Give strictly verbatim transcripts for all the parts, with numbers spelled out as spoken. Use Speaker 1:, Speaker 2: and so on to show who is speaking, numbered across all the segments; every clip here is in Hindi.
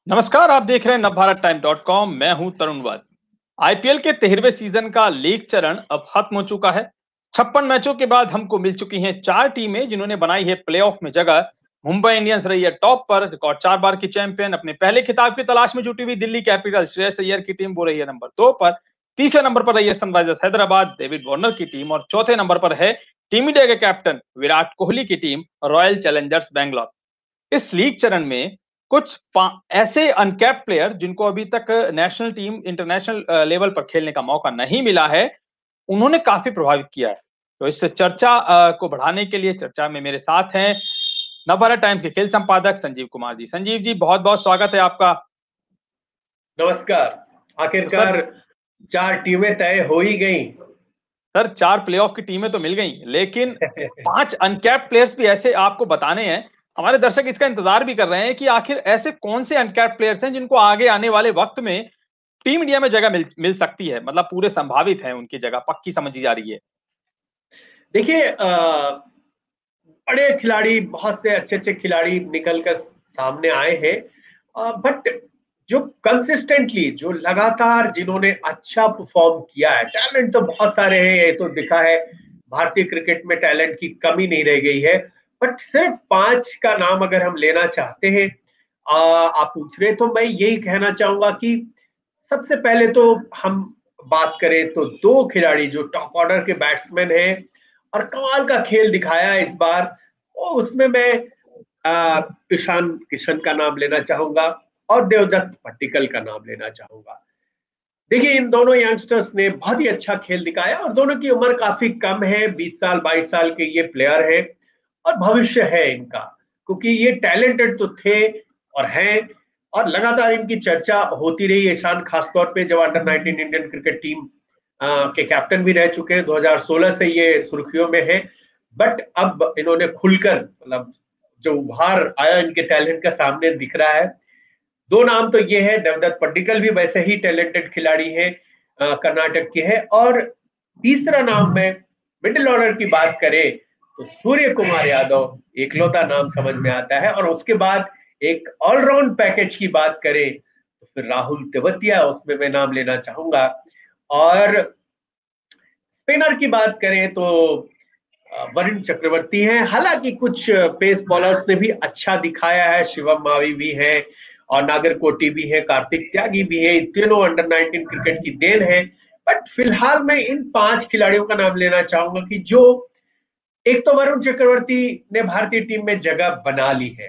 Speaker 1: नमस्कार, आप देख रहे हैं नवभारत टाइम डॉट कॉम। मैं हूं तरुण वाद। आईपीएल के तेरहवें सीजन का लीग चरण अब खत्म हो चुका है। छप्पन मैचों के बाद हमको मिल चुकी हैं चार टीमें जिन्होंने बनाई है प्लेऑफ में जगह। मुंबई इंडियंस रही है टॉप पर, रिकॉर्ड चार बार की चैंपियन। अपने पहले खिताब की तलाश में जुटी हुई दिल्ली कैपिटल श्रेयस अय्यर की टीम वो रही है नंबर दो पर। तीसरे नंबर पर रही है सनराइजर्स हैदराबाद, डेविड वार्नर की टीम। और चौथे नंबर पर है टीम इंडिया के कैप्टन विराट कोहली की टीम, रॉयल चैलेंजर्स बैंगलोर। इस लीग चरण में कुछ ऐसे अनकैप्ड प्लेयर जिनको अभी तक नेशनल टीम इंटरनेशनल लेवल पर खेलने का मौका नहीं मिला है, उन्होंने काफी प्रभावित किया है। तो इस चर्चा को बढ़ाने के लिए चर्चा में मेरे साथ हैं नवभारत टाइम्स के खेल संपादक संजीव कुमार जी। संजीव जी, बहुत बहुत स्वागत है आपका।
Speaker 2: नमस्कार। आखिरकार तो चार टीमें तय हो ही गई।
Speaker 1: सर, चार प्लेऑफ की टीमें तो मिल गई, लेकिन पांच अनकैप्ड प्लेयर्स भी ऐसे आपको बताने हैं। हमारे दर्शक इसका इंतजार भी कर रहे हैं कि आखिर ऐसे कौन से अनकैप्ड प्लेयर्स हैं जिनको आगे आने वाले वक्त में टीम इंडिया में जगह मिल मिल सकती है, मतलब पूरे संभावित है, उनकी जगह पक्की समझी जा रही है।
Speaker 2: देखिए, बड़े खिलाड़ी, बहुत से अच्छे अच्छे खिलाड़ी निकल कर सामने आए हैं, बट जो कंसिस्टेंटली, जो लगातार जिन्होंने अच्छा परफॉर्म किया है, टैलेंट तो बहुत सारे हैं, ये तो दिखा है। भारतीय क्रिकेट में टैलेंट की कमी नहीं रह गई है, बट सिर्फ पांच का नाम अगर हम लेना चाहते हैं, आ, आप पूछ रहे, तो मैं यही कहना चाहूंगा कि सबसे पहले तो हम बात करें तो दो खिलाड़ी जो टॉप ऑर्डर के बैट्समैन हैं और कमाल का खेल दिखाया है इस बार, और उसमें मैं ईशान किशन का नाम लेना चाहूंगा और देवदत्त पट्टिकल का नाम लेना चाहूंगा। देखिए, इन दोनों यंगस्टर्स ने बहुत ही अच्छा खेल दिखाया और दोनों की उम्र काफी कम है, बीस साल बाईस साल के ये प्लेयर है और भविष्य है इनका, क्योंकि ये टैलेंटेड तो थे और हैं और लगातार इनकी चर्चा होती रही। ईशान खासतौर पे जब under nineteen Indian cricket team के कैप्टन भी रह चुके हैं, दो हज़ार सोलह से ये सुर्खियों में है, बट अब इन्होंने खुलकर, मतलब जो उभार आया इनके टैलेंट का सामने दिख रहा है। दो नाम तो ये है, देवदत्त पट्टिकल भी वैसे ही टैलेंटेड खिलाड़ी है, कर्नाटक के है। और तीसरा नाम में मिडिल ऑर्डर की बात करें तो सूर्य कुमार यादव एकलौता नाम समझ में आता है, और उसके बाद एक ऑलराउंड पैकेज की बात करें तो फिर राहुल तेवतिया, उसमें मैं नाम लेना चाहूंगा। और स्पिनर की बात करें तो वरुण चक्रवर्ती हैं। हालांकि कुछ पेस बॉलर्स ने भी अच्छा दिखाया है, शिवम मावी भी है और नागरकोटी भी है, कार्तिक त्यागी भी है, तीनों अंडर नाइनटीन क्रिकेट की देन है। बट फिलहाल मैं इन पांच खिलाड़ियों का नाम लेना चाहूंगा कि जो, एक तो वरुण चक्रवर्ती ने भारतीय टीम में जगह बना ली है,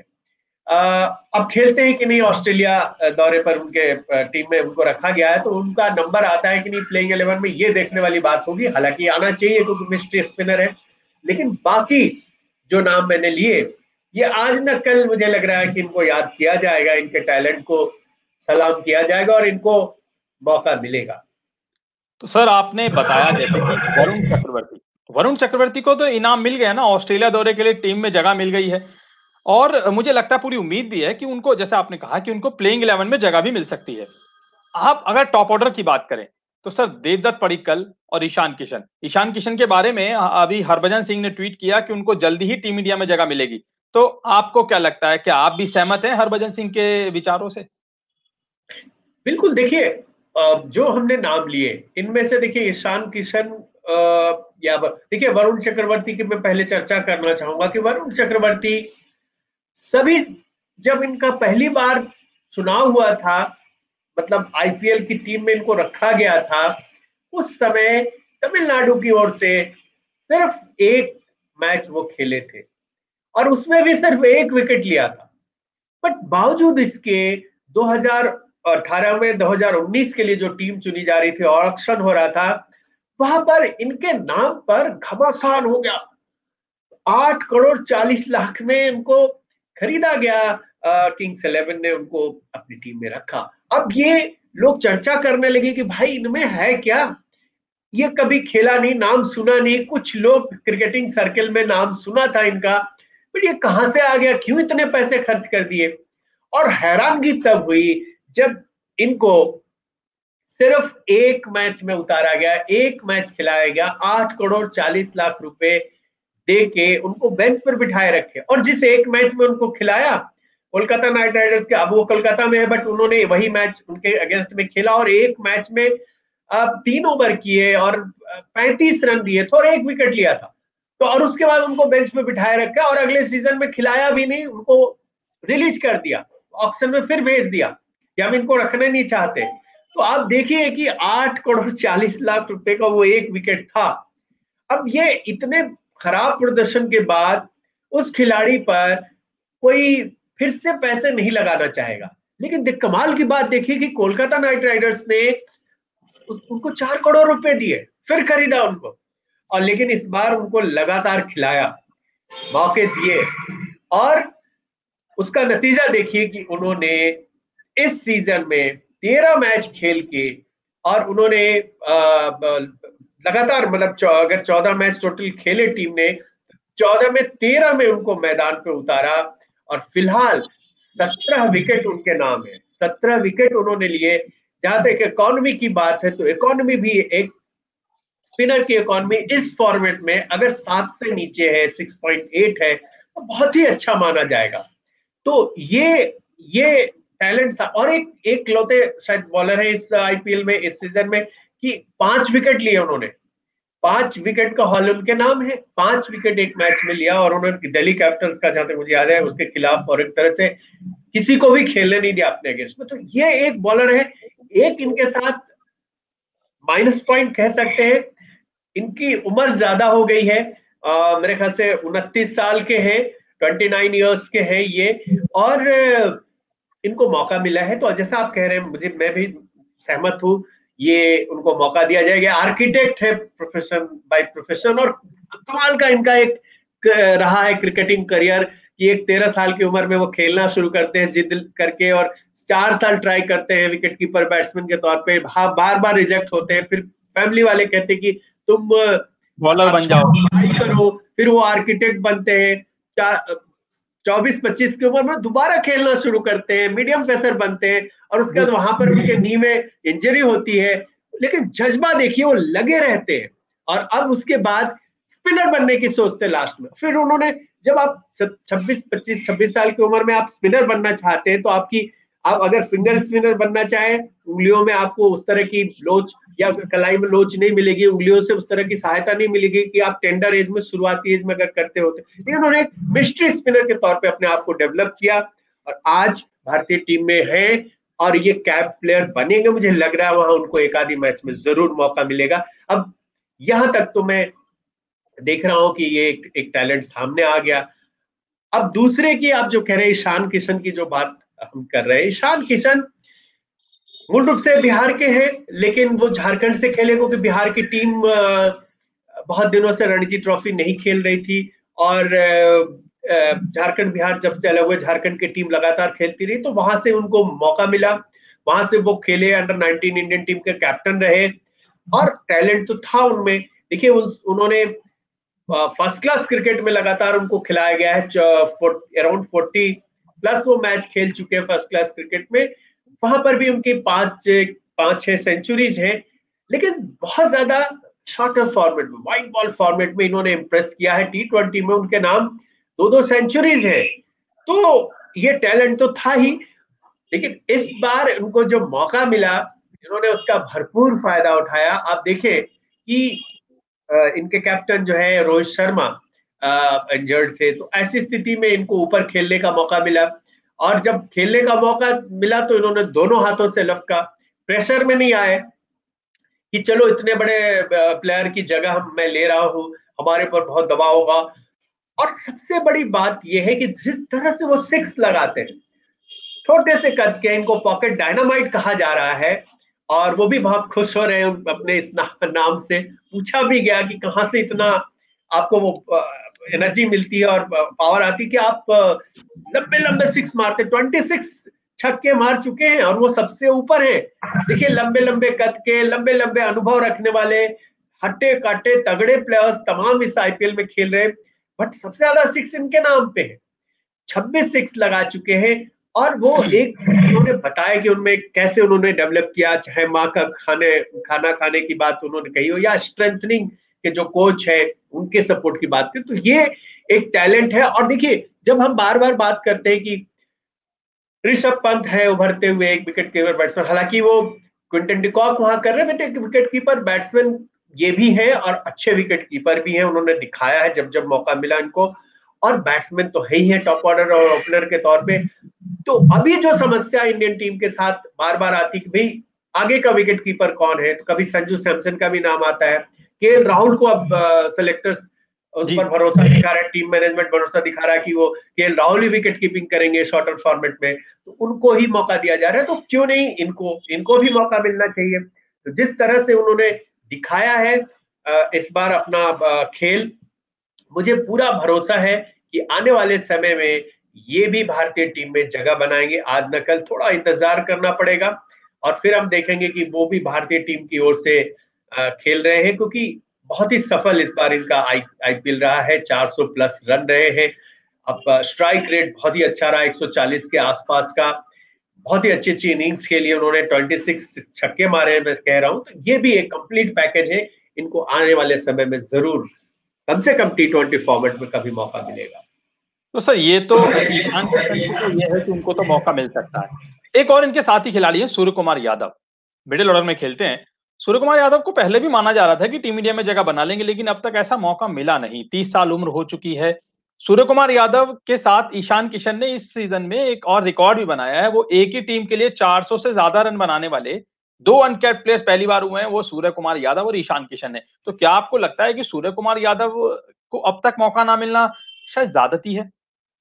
Speaker 2: अब खेलते हैं कि नहीं ऑस्ट्रेलिया दौरे पर, उनके टीम में उनको रखा गया है, तो उनका नंबर आता है कि नहीं प्लेइंग इलेवन में, ये देखने वाली बात होगी। हालांकि आना चाहिए क्योंकि मिस्ट्री स्पिनर है, लेकिन बाकी जो नाम मैंने लिए, ये आज न कल मुझे लग रहा है कि इनको याद किया जाएगा, इनके टैलेंट को सलाम किया जाएगा और इनको मौका मिलेगा।
Speaker 1: तो सर, आपने बताया जैसे कि वरुण चक्रवर्ती वरुण चक्रवर्ती को तो इनाम मिल गया ना, ऑस्ट्रेलिया दौरे के लिए टीम में जगह मिल गई है। और मुझे लगता है, पूरी उम्मीद भी है कि उनको, जैसे आपने कहा, कि उनको प्लेइंग इलेवन में जगह भी मिल सकती है। आप अगर टॉप ऑर्डर की बात करें तो सर, देवदत्त पडिक्कल और ईशान किशन ईशान किशन के बारे में अभी हरभजन सिंह ने ट्वीट किया कि उनको जल्दी ही टीम इंडिया में जगह मिलेगी। तो आपको क्या लगता है, क्या आप भी सहमत हैं हरभजन सिंह के विचारों से?
Speaker 2: बिल्कुल। देखिए, जो हमने नाम लिए इनमें से, देखिए ईशान किशन या देखिए वरुण चक्रवर्ती की मैं पहले चर्चा करना चाहूंगा कि वरुण चक्रवर्ती, सभी जब इनका पहली बार चुनाव हुआ था, मतलब आईपीएल की टीम में इनको रखा गया था, उस समय तमिलनाडु की ओर से सिर्फ एक मैच वो खेले थे और उसमें भी सिर्फ एक विकेट लिया था। बट बावजूद इसके दो हज़ार अठारह में दो हज़ार उन्नीस के लिए जो टीम चुनी जा रही थी, ऑक्शन हो रहा था, वहां पर इनके नाम पर घमासान हो गया। आठ करोड़ चालीस लाख में इनको खरीदा गया, किंग्स इलेवन ने उनको अपनी टीम में रखा। अब ये लोग चर्चा करने लगे कि भाई इनमें है क्या, ये कभी खेला नहीं, नाम सुना नहीं, कुछ लोग क्रिकेटिंग सर्कल में नाम सुना था इनका, बट ये कहां से आ गया, क्यों इतने पैसे खर्च कर दिए। और हैरानगी तब हुई जब इनको सिर्फ एक मैच में उतारा गया, एक मैच खिलाया गया, आठ करोड़ चालीस लाख रुपए दे के उनको बेंच पर बिठाए रखे, और जिस एक मैच में उनको खिलाया कोलकाता नाइट राइडर्स के, अब वो कोलकाता में है बट उन्होंने वही मैच उनके अगेंस्ट में खेला और एक मैच में अब तीन ओवर किए और पैंतीस रन दिए थे और एक विकेट लिया था। तो और उसके बाद उनको बेंच पे बिठाए रखा और अगले सीजन में खिलाया भी नहीं, उनको रिलीज कर दिया, ऑक्शन में फिर भेज दिया कि हम इनको रखना नहीं चाहते। तो आप देखिए कि आठ करोड़ चालीस लाख रुपए का वो एक विकेट था। अब ये इतने खराब प्रदर्शन के बाद उस खिलाड़ी पर कोई फिर से पैसे नहीं लगाना चाहेगा। लेकिन कमाल की बात देखिए कि कोलकाता नाइट राइडर्स ने उनको चार करोड़ रुपए दिए, फिर खरीदा उनको, और लेकिन इस बार उनको लगातार खिलाया, मौके दिए, और उसका नतीजा देखिए कि उन्होंने इस सीजन में तेरह मैच खेल के और उन्होंने लगातार मतलब अगर चौदह मैच टोटल खेले टीम ने, चौदह में तेरह में उनको मैदान पे उतारा और फिलहाल सत्रह विकेट उनके नाम है, सत्रह विकेट उन्होंने लिए। जहां तक इकोनॉमी की बात है तो इकोनॉमी भी एक स्पिनर की इकोनॉमी इस फॉर्मेट में अगर सात से नीचे है, छह पॉइंट आठ है, तो बहुत ही अच्छा माना जाएगा। तो ये ये टैलेंट था। और एक एक लौते शायद बॉलर है इस आईपीएल में इस सीजन में कि पांच विकेट लिए उन्होंने, पांच विकेट का हॉल उनके नाम है, पांच विकेट एक मैच में लिया और उन्होंने दिल्ली कैपिटल्स का, जहां तक मुझे याद है, उसके खिलाफ और एक तरह से किसी को भी खेलने नहीं दिया अपने अगेंस्ट में। तो ये एक बॉलर है, एक इनके साथ माइनस पॉइंट कह सकते हैं, इनकी उम्र ज्यादा हो गई है, आ, मेरे ख्याल से उनतीस साल के हैं, उनतीस इयर्स के हैं ये, और इनको मौका मिला है। तो जैसा आप कह रहे हैं, मुझे मैं भी सहमत हूं, ये उनको मौका दिया जाएगा। आर्किटेक्ट है प्रोफेशन बाय प्रोफेशन, और कमाल का इनका एक रहा है क्रिकेटिंग करियर कि एक तेरह साल की उम्र में वो खेलना शुरू करते हैं जिद करके, और चार साल ट्राई करते हैं विकेट कीपर बैट्समैन के तौर पे, बार बार रिजेक्ट होते हैं, फिर फैमिली वाले कहते हैं कि तुम
Speaker 1: बॉलर बन जाओ,
Speaker 2: ट्राई करो, फिर वो आर्किटेक्ट बनते हैं, चौबीस पच्चीस की उम्र में दोबारा खेलना शुरू करते हैं, मीडियम पेसर बनते हैं, और उसके बाद वहां पर उनके नी में इंजरी होती है, लेकिन जज्बा देखिए, वो लगे रहते हैं, और अब उसके बाद स्पिनर बनने की सोचते लास्ट में। फिर उन्होंने, जब आप छब्बीस पच्चीस छब्बीस साल की उम्र में आप स्पिनर बनना चाहते हैं, तो आपकी, आप अगर फिंगर स्पिनर बनना चाहें, उंगलियों में आपको उस तरह की लोच या कलाई में लोच नहीं मिलेगी, उंगलियों से उस तरह की सहायता नहीं मिलेगी कि आप टेंडर एज में, शुरुआती एज में अगर करते होते। लेकिन उन्होंने एक मिस्ट्री स्पिनर के तौर पे अपने आप को डेवलप किया और आज भारतीय टीम में है, और ये कैप प्लेयर बनेंगे। मुझे लग रहा है वहां उनको एक आधी मैच में जरूर मौका मिलेगा। अब यहां तक तो मैं देख रहा हूं कि ये एक, एक टैलेंट सामने आ गया। अब दूसरे की आप जो कह रहे हैं, ईशान किशन की जो बात हम कर रहे हैं, ईशान किशन मूल रूप से बिहार के हैं, लेकिन वो झारखंड से खेले क्योंकि बिहार की टीम बहुत दिनों से रणजी ट्रॉफी नहीं खेल रही थी, और झारखंड बिहार जब से अलग हुए, झारखंड की टीम लगातार खेलती रही, तो वहां से उनको मौका मिला, वहां से वो खेले, अंडर नाइनटीन इंडियन टीम के कैप्टन रहे, और टैलेंट तो था उनमें। देखिए उन्होंने फर्स्ट क्लास क्रिकेट में लगातार उनको खिलाया गया है, अराउंड फोर्टी प्लस वो मैच खेल चुके हैं फर्स्ट क्लास क्रिकेट में, वहां पर भी उनकी पांच पांच छह सेंचुरीज हैं। लेकिन बहुत ज्यादा शॉर्टर फॉर्मेट में, वाइट बॉल फॉर्मेट में इन्होंने इंप्रेस किया है। टी ट्वेंटी में उनके नाम दो दो सेंचुरीज है, तो ये टैलेंट तो था ही, लेकिन इस बार उनको जो मौका मिला, इन्होंने उसका भरपूर फायदा उठाया। आप देखें कि इनके कैप्टन जो है रोहित शर्मा इंजर्ड थे, तो ऐसी स्थिति में इनको ऊपर खेलने का मौका मिला, और जब खेलने का मौका मिला तो इन्होंने दोनों हाथों से लपका, प्रेशर में नहीं आए कि चलो इतने बड़े प्लेयर की जगह हम मैं ले रहा हूं, हमारे पर बहुत दबाव होगा। और सबसे बड़ी बात यह है कि जिस तरह से वो सिक्स लगाते हैं, छोटे से कद के, इनको पॉकेट डायनामाइट कहा जा रहा है, और वो भी बहुत खुश हो रहे हैं अपने इस ना, नाम से। पूछा भी गया कि कहां से इतना आपको वो एनर्जी मिलती है और पावर आती है कि आप लंबे लंबे सिक्स मारते। छब्बीस छक्के मार चुके हैं और वो सबसे ऊपर है। देखिए लंबे लंबे कद के, लंबे लंबे अनुभव रखने वाले, हट्टे काटे तगड़े प्लेयर्स तमाम इस आईपीएल में खेल रहे हैं, बट सबसे ज्यादा सिक्स इनके नाम पे है, छब्बीस सिक्स लगा चुके हैं। और वो एक उन्होंने बताया कि उनमें कैसे उन्होंने डेवलप किया, चाहे माँ का खाने खाना खाने की बात उन्होंने कही हो, या स्ट्रेंथनिंग के जो कोच है उनके सपोर्ट की बात करें, तो ये एक टैलेंट है। और देखिए जब हम बार बार बात करते हैं कि ऋषभ पंत है उभरते हुए एक विकेट कीपर बैट्समैन, हालांकि वो क्विंटन डिकॉक वहां कर रहे थे, विकेट कीपर बैट्समैन ये भी है और अच्छे विकेट कीपर भी हैं, उन्होंने दिखाया है जब जब मौका मिला इनको, और बैट्समैन तो है ही है टॉप ऑर्डर और ओपनर के तौर पे। तो अभी जो समस्या इंडियन टीम के साथ बार बार आती कि भाई आगे का विकेट कीपर कौन है, तो कभी संजू सैमसन का भी नाम आता है, के राहुल को अब सेलेक्टर्स उस पर भरोसा दिखा रहा है, टीम मैनेजमेंट भरोसा दिखा रहा है कि वो के राहुल ही विकेट कीपिंग करेंगे शॉर्टर फॉर्मेट में, तो उनको ही मौका दिया जा रहा है, तो क्यों नहीं इनको इनको भी मौका मिलना चाहिए। तो जिस तरह से उन्होंने दिखाया है इस बार अपना खेल, मुझे पूरा भरोसा है कि आने वाले समय में ये भी भारतीय टीम में जगह बनाएंगे। आज न कल थोड़ा इंतजार करना पड़ेगा और फिर हम देखेंगे कि वो भी भारतीय टीम की ओर से खेल रहे हैं, क्योंकि बहुत ही सफल इस बार इनका आई आईपीएल रहा है, चार सौ प्लस रन रहे हैं। अब स्ट्राइक रेट बहुत ही अच्छा रहा, एक सौ चालीस के आसपास का, बहुत ही अच्छी अच्छी इनिंग्स खेली उन्होंने, छब्बीस छक्के मारे मैं कह रहा हूं, तो ये भी एक कंप्लीट पैकेज है। इनको आने वाले समय में जरूर कम से कम टी ट्वेंटी फॉर्मेट में कभी मौका मिलेगा।
Speaker 1: तो सर ये तो ईशान किशन की तो ये है कि उनको तो मौका मिल सकता है। एक और इनके साथी खिलाड़ी हैं सूर्य कुमार यादव, मिडिल ऑर्डर में खेलते हैं। सूर्य कुमार यादव को पहले भी माना जा रहा था कि टीम इंडिया में जगह बना लेंगे, लेकिन अब तक ऐसा मौका मिला नहीं। तीस साल उम्र हो चुकी है। सूर्य कुमार यादव के साथ ईशान किशन ने इस सीजन में एक और रिकॉर्ड भी बनाया है। वो एक ही टीम के लिए चार सौ से ज्यादा रन बनाने वाले दो अनकैप्ड प्लेयर्स पहली बार हुए हैं, वो सूर्य कुमार यादव और ईशान किशन ने। तो क्या आपको लगता है कि सूर्य कुमार यादव को अब तक मौका ना मिलना शायद ज्यादती है?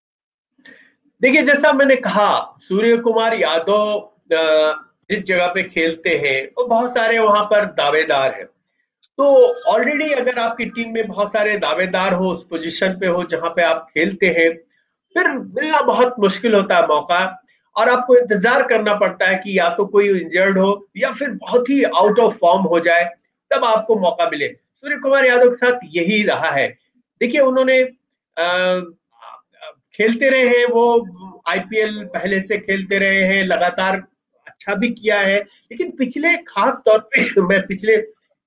Speaker 2: देखिए, जैसा मैंने कहा, सूर्य कुमार यादव जिस जगह पे खेलते हैं वो बहुत सारे वहां पर दावेदार हैं। तो ऑलरेडी अगर आपकी टीम में बहुत सारे दावेदार हो, उस पोजीशन पे हो जहां पे आप खेलते हैं, फिर मिलना बहुत मुश्किल होता है मौका, और आपको इंतजार करना पड़ता है कि या तो कोई इंजर्ड हो या फिर बहुत ही आउट ऑफ फॉर्म हो जाए, तब आपको मौका मिले। सूर्य कुमार यादव के साथ यही रहा है। देखिए, उन्होंने आ, खेलते रहे हैं, वो आईपीएल पहले से खेलते रहे हैं, लगातार अच्छा भी किया है, लेकिन पिछले खास तौर पे मैं पिछले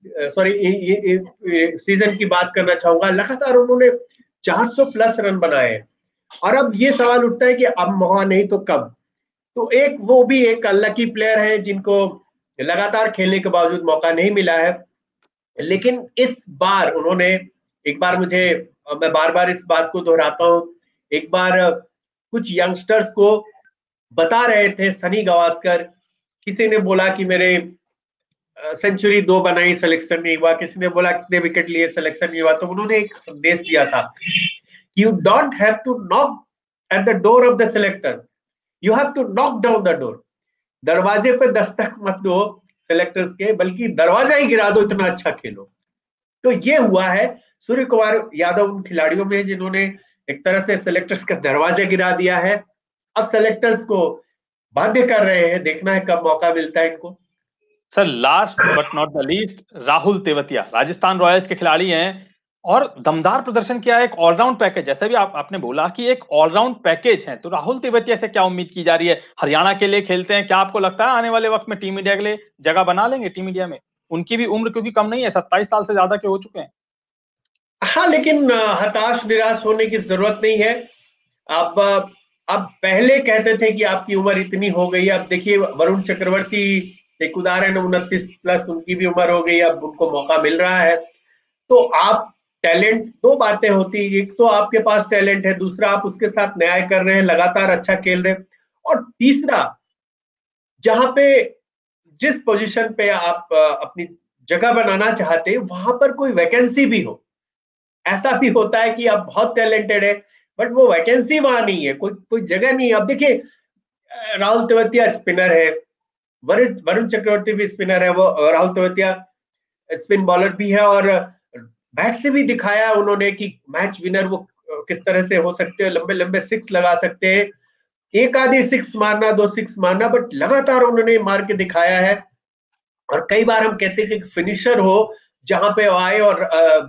Speaker 2: सॉरी सीजन की बात करना चाहूंगा, लगातार उन्होंने चार सौ प्लस रन बनाए। और अब ये सवाल उठता है कि अब मौका नहीं तो कब। तो एक वो भी एक अनलकी प्लेयर है जिनको लगातार खेलने के बावजूद मौका नहीं मिला है, लेकिन इस बार उन्होंने एक बार, मुझे मैं बार बार इस बात को दोहराता हूं, एक बार कुछ यंगस्टर्स को बता रहे थे, सनी गावस्कर, किसी ने बोला कि मेरे सेंचुरी दो बनाई, सिलेक्शन नहीं हुआ, किसी ने बोला कितने विकेट लिए, सिलेक्शन नहीं हुआ, तो उन्होंने एक संदेश दिया था, you don't have to knock at the door of the selector, you have to knock down the door. दरवाजे पे दस्तक मत दो सिलेक्टर्स के, बल्कि दरवाजा ही गिरा दो, इतना अच्छा खेलो। तो ये हुआ है। सूर्य कुमार यादव उन खिलाड़ियों में जिन्होंने एक तरह से सिलेक्टर्स का दरवाजा गिरा दिया है। अब सिलेक्टर्स को बाध्य कर रहे हैं, देखना है कब मौका मिलता है इनको।
Speaker 1: Sir last but not the least, Rahul Tewatia Rajasthan Royals के खिलाड़ी हैं और दमदार प्रदर्शन किया है। एक ऑलराउंड पैकेज, जैसे भी आप आपने बोला कि एक ऑलराउंड पैकेज है, तो राहुल तेवतिया से क्या उम्मीद की जा रही है? हरियाणा के लिए खेलते हैं, क्या आपको लगता है आने वाले वक्त में टीम इंडिया के लिए जगह बना लेंगे टीम इंडिया में? उनकी भी उम्र क्योंकि कम नहीं है, सत्ताईस साल से ज्यादा के हो चुके हैं।
Speaker 2: हाँ, लेकिन हताश निराश होने की जरूरत नहीं है। अब अब पहले कहते थे कि आपकी उम्र इतनी हो गई, अब देखिए वरुण चक्रवर्ती एक उदाहरण, उनतीस प्लस उनकी भी उम्र हो गई, अब उनको मौका मिल रहा है। तो आप टैलेंट, दो बातें होती, एक तो आपके पास टैलेंट है, दूसरा आप उसके साथ न्याय कर रहे हैं, लगातार अच्छा खेल रहे हैं, और तीसरा जहां पे जिस पोजीशन पे आप अपनी जगह बनाना चाहते हैं वहां पर कोई वैकेंसी भी हो। ऐसा भी होता है कि आप बहुत टैलेंटेड है बट वो वैकेंसी वहां नहीं है, कोई कोई जगह नहीं है। अब देखिए, राहुल तेवतिया स्पिनर है, वरुण वरुण चक्रवर्ती भी स्पिनर है, वो राहुल तेवतिया स्पिन बॉलर भी है, और बैट से भी दिखाया उन्होंने कि मैच विनर वो किस तरह से हो सकते हैं, लंबे लंबे सिक्स लगा सकते हैं, एक आधी सिक्स मारना, दो सिक्स मारना, बट लगातार उन्होंने मार के दिखाया है। और कई बार हम कहते हैं कि फिनिशर हो, जहां पे आए और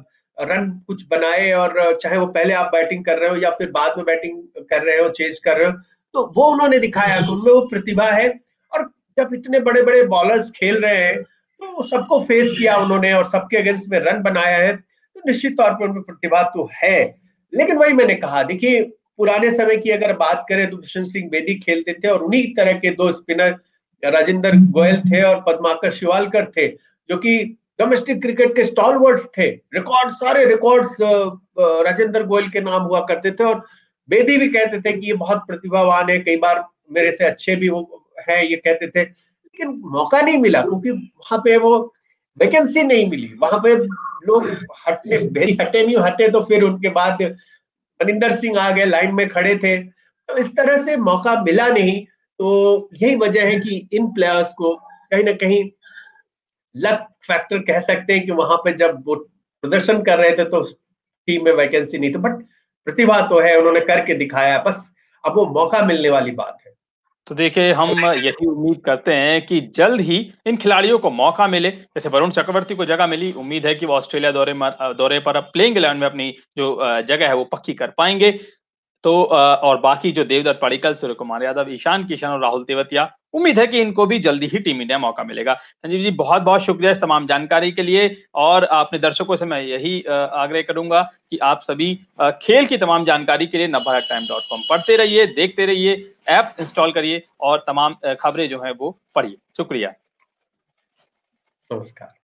Speaker 2: रन कुछ बनाए, और चाहे वो पहले आप बैटिंग कर रहे हो या फिर बाद में बैटिंग कर रहे हो, चेज कर रहे हो, तो वो उन्होंने दिखाया कि उनमें वो प्रतिभा है। और जब इतने बड़े बड़े बॉलर्स खेल रहे हैं तो सबको फेस किया उन्होंने और सबके अगेंस्ट में रन बनाया है, तो निश्चित तौर पर उनमें प्रतिभा तो है। लेकिन वही मैंने कहा, देखिए पुराने समय की अगर बात करें तो दुष्यंत सिंह बेदी खेलते थे और उन्हीं तरह के दो स्पिनर राजेंद्र गोयल थे और पद्माकर शिवालकर थे, जो कि डोमेस्टिक क्रिकेट के स्टॉलवर्ड्स थे। रिकॉर्ड, सारे रिकॉर्ड्स राजेंद्र गोयल के नाम हुआ करते थे और बेदी भी कहते थे कि ये बहुत प्रतिभावान है, कई बार मेरे से अच्छे भी वो है, ये कहते थे। लेकिन मौका नहीं मिला क्योंकि वहां पे वो वैकेंसी नहीं मिली, वहां पे लोग हटने, बेदी हटे नहीं, हटे तो फिर उनके बाद मनिंदर सिंह आ गए, लाइन में खड़े थे, तो इस तरह से मौका मिला नहीं। तो यही वजह है कि इन प्लेयर्स को कहीं ना कहीं लक फैक्टर कह सकते हैं कि वहां पे जब वो प्रदर्शन कर रहे थे तो टीम में वैकेंसी नहीं थी, बट प्रतिभा तो है, उन्होंने करके दिखाया, बस अब वो मौका मिलने वाली बात है।
Speaker 1: तो देखिए, हम यही उम्मीद करते हैं कि जल्द ही इन खिलाड़ियों को मौका मिले। जैसे वरुण चक्रवर्ती को जगह मिली, उम्मीद है कि वो ऑस्ट्रेलिया दौरे में दौरे पर अब प्लेइंग इलेवन में अपनी जो जगह है वो पक्की कर पाएंगे। तो और बाकी जो देवदत्त पडिक्कल, सूर्य कुमार यादव, ईशान किशन और राहुल तेवतिया, उम्मीद है कि इनको भी जल्दी ही टीम इंडिया मौका मिलेगा। संजीव जी, बहुत बहुत शुक्रिया इस तमाम जानकारी के लिए, और अपने दर्शकों से मैं यही आग्रह करूंगा कि आप सभी खेल की तमाम जानकारी के लिए नवभारत टाइम डॉट कॉम पढ़ते रहिए, देखते रहिए, ऐप इंस्टॉल करिए और तमाम खबरें जो है वो पढ़िए। शुक्रिया।
Speaker 2: नमस्कार।